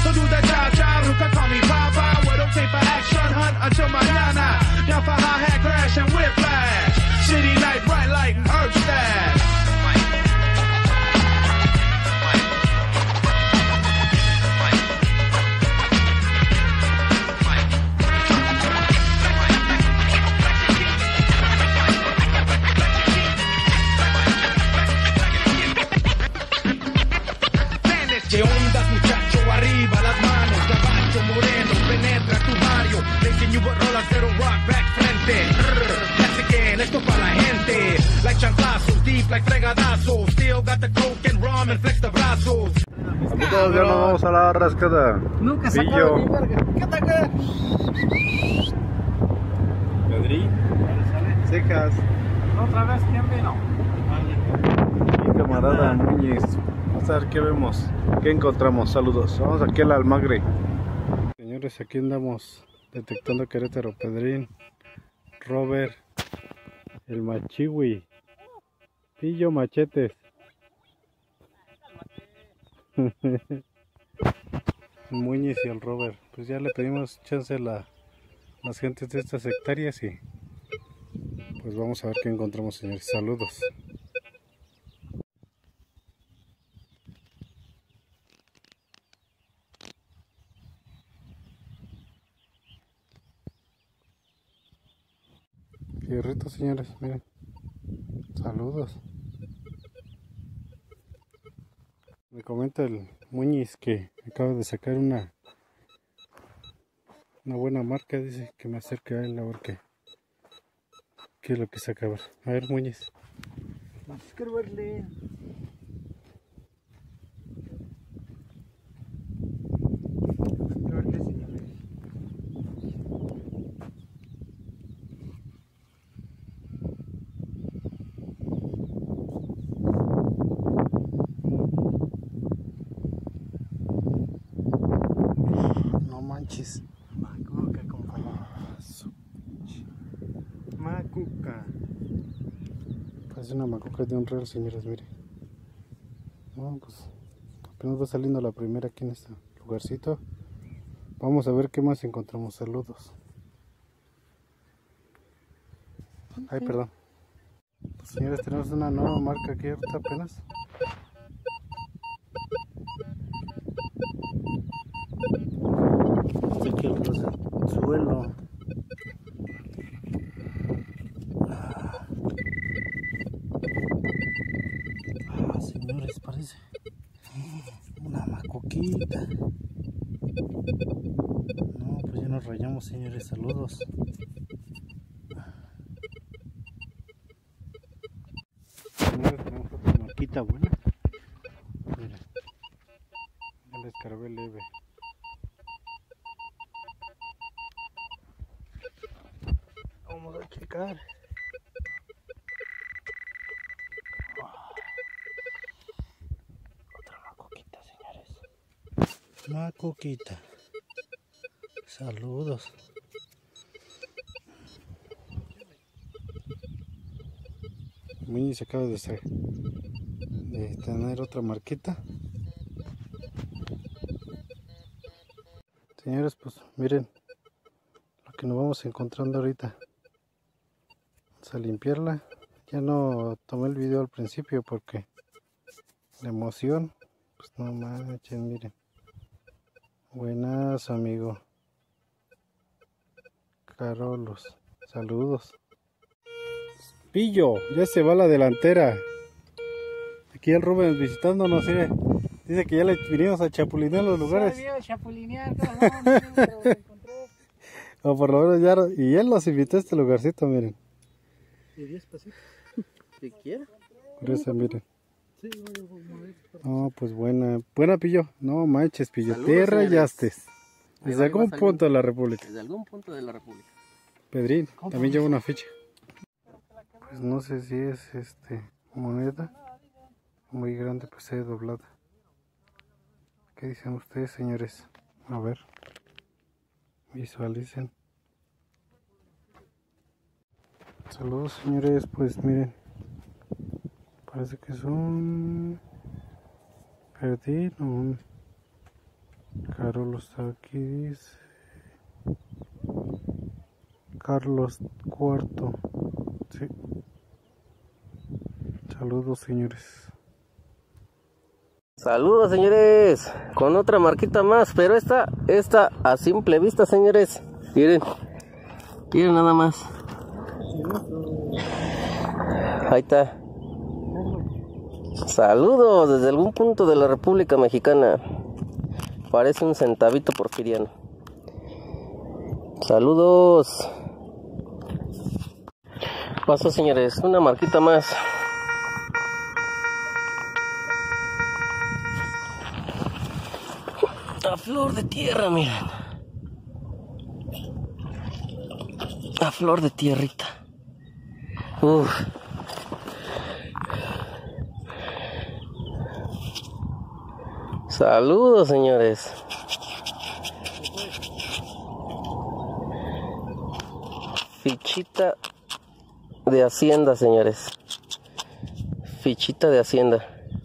So do the cha-cha, who can call me Papa. We don't take for action, hunt until mañana. Down for high-hat crash and whiplash. City light, bright light, and herb stash. ¿Qué onda, muchacho? Arriba las manos, caballo moreno, penetra tu barrio. Making you rolas, pero rock back frente. That's again, esto pa' la gente. Like chanclazos, deep like fregadazos. Still got the coke and rum and flex the brazos. Amigos, ya nos vamos a la rascada. Nunca Pillo. sacaron mi verga. ¿Qué te queda? Pedrín. Cejas. Otra vez, ¿quién vino? Mi camarada Muñiz. Vamos a ver qué vemos, qué encontramos. Saludos. Vamos aquí al Almagre. Señores, aquí andamos detectando Querétaro. Pedrín, Robert, el Machiwi, Pillo, Machetes. Muñiz y el Robert. Pues ya le pedimos chance a las gentes de estas hectáreas y pues vamos a ver qué encontramos, señores. Saludos. Fierritos, señores, miren. Saludos. Me comenta el Muñiz que acaba de sacar una buena marca. Dice que me acerque a él a ver qué es lo que saca. A ver, Muñiz. Quiero verle. No manches. Macuca, compañero. Macuca. Parece una macuca de un real, señores, mire. No, pues apenas va saliendo la primera aquí en este lugarcito. Vamos a ver qué más encontramos. Saludos. Ay, perdón. Pues, señores, tenemos una nueva marca aquí ahorita apenas. Aquí el suelo. Señores, parece una macoquita. No, pues ya nos rayamos, señores. Saludos. Señores, tenemos otra marquita buena. Miren, el escarbel leve. Vamos a checar. Otra macoquita, señores. Macoquita. Saludos. Muñiz se acaba de tener otra marquita. Señores, pues miren lo que nos vamos encontrando ahorita. Vamos a limpiarla. Ya no tomé el video al principio porque la emoción, pues no manchen, miren. Buenas, amigo. Carolos, saludos. Pillo, ya se va la delantera. Aquí el Rubén visitándonos, ¿sí? Dice que ya le vinimos a chapulinear los lugares. Chapulinear, O por lo menos ya, y él los invitó a este lugarcito, miren. ¿Y 10 pasitos? Si quiera. Por eso, miren. Sí, No, pues buena Pillo. No manches, Pillo, Saludos, te rayaste. señores. Desde algún punto de la República. Desde algún punto de la República. Pedrín, también lleva una ficha. Pues no sé si es moneda muy grande, pues se doblada. ¿Qué dicen ustedes, señores? A ver, visualicen. Saludos, señores. Pues miren, parece que es un perdín o un Carlos está aquí, dice. Carlos IV. Sí. Saludos, señores. Saludos, señores, con otra marquita más, pero esta a simple vista, señores, miren nada más, ahí está. Saludos desde algún punto de la República Mexicana, parece un centavito porfiriano. Saludos. Paso, señores, una marquita más. A flor de tierra, miren. A flor de tierrita. Uf. Saludos, señores. Fichita de Hacienda, señores. Fichita de Hacienda.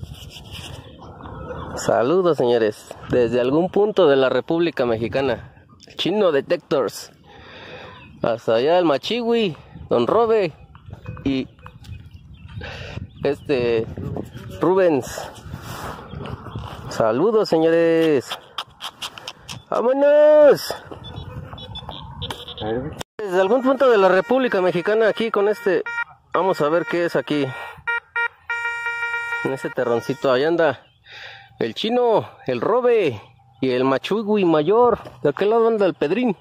Saludos, señores, desde algún punto de la República Mexicana. Chino Detectors. Hasta allá el Machiwi, Don Robe y Rubens. Saludos, señores. ¡Vámonos! Desde algún punto de la República Mexicana aquí con vamos a ver qué es aquí. En ese terroncito, allá anda el Chino, el Robe y el Machiwi mayor. De aquel lado anda el Pedrín.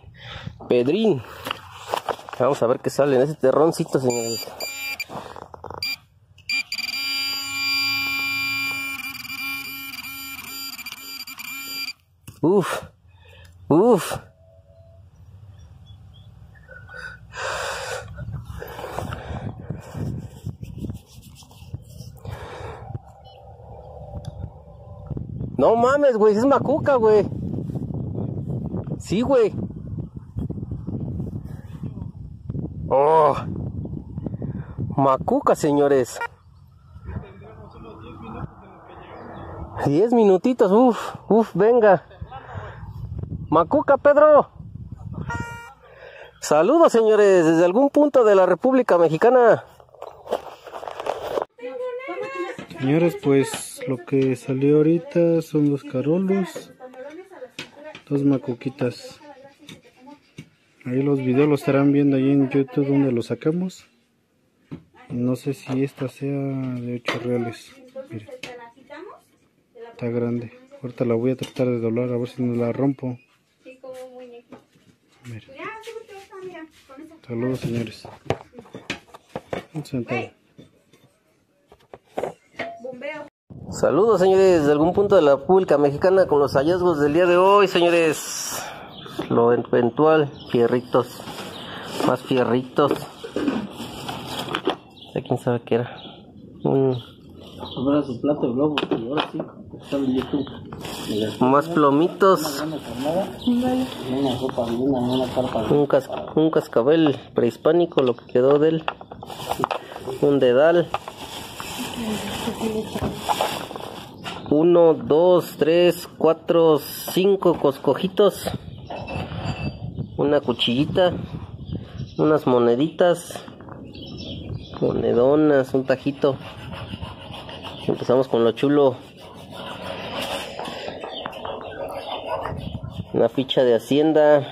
Vamos a ver qué sale en ese terroncito, señores. Uf. No mames, güey, es macuca, güey. Sí, güey. Oh. Macuca, señores. 10 minutitos, venga. Macuca, Pedro. Saludos, señores, desde algún punto de la República Mexicana. Señores, pues lo que salió ahorita son 2 carolos, 2 macuquitas. Ahí los videos los estarán viendo ahí en YouTube donde los sacamos. No sé si esta sea de 8 reales. Miren, está grande. Ahorita la voy a tratar de doblar a ver si no la rompo. Miren. Saludos, señores. Un centavo. Saludos, señores, desde algún punto de la República Mexicana con los hallazgos del día de hoy, señores. Lo eventual, fierritos, más fierritos. ¿Quién sabe qué era? Su plato de globo, y ahora sí, están en YouTube. Más plomitos. Un cascabel prehispánico, lo que quedó de él. Un dedal. 1, 2, 3, 4, 5 coscojitos. Una cuchillita. Unas moneditas. Monedonas, un tajito. Empezamos con lo chulo. Una ficha de Hacienda.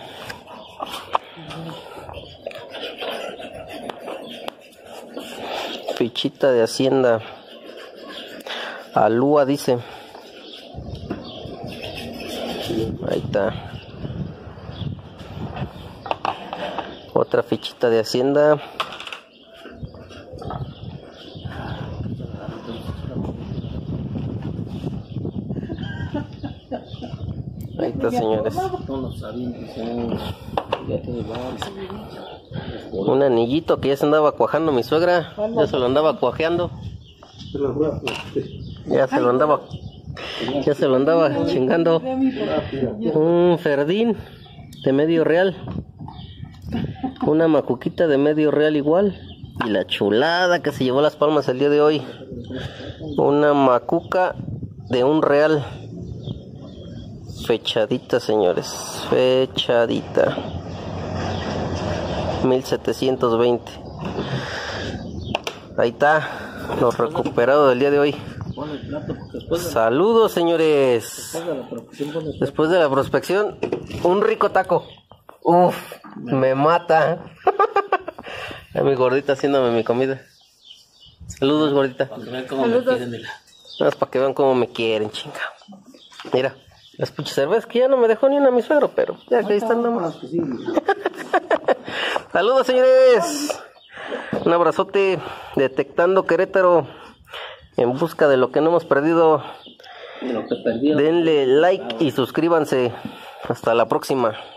Fichita de Hacienda. Alúa dice. Ahí está. Otra fichita de Hacienda. Ahí está, señores. Un anillito que ya se andaba cuajando mi suegra. Ya se lo andaba cuajeando. Ya se lo andaba chingando. Un ferdín de medio real. Una macuquita de medio real igual. Y la chulada que se llevó las palmas el día de hoy. Una macuca de 1 real. Fechadita, señores. Fechadita. 1720. Ahí está. Lo recuperado del día de hoy. Saludos, señores. Después de la prospección, un rico taco. Uf, me mata. A mi gordita haciéndome mi comida. Saludos, gordita. Más para que vean cómo me quieren, chinga. Mira, las pinches cervezas que ya no me dejó ni una mi suegro, pero ya que ahí están nomás. Saludos, señores. Un abrazote. Detectando Querétaro. En busca de lo que no hemos perdido. Denle like y suscríbanse. Hasta la próxima.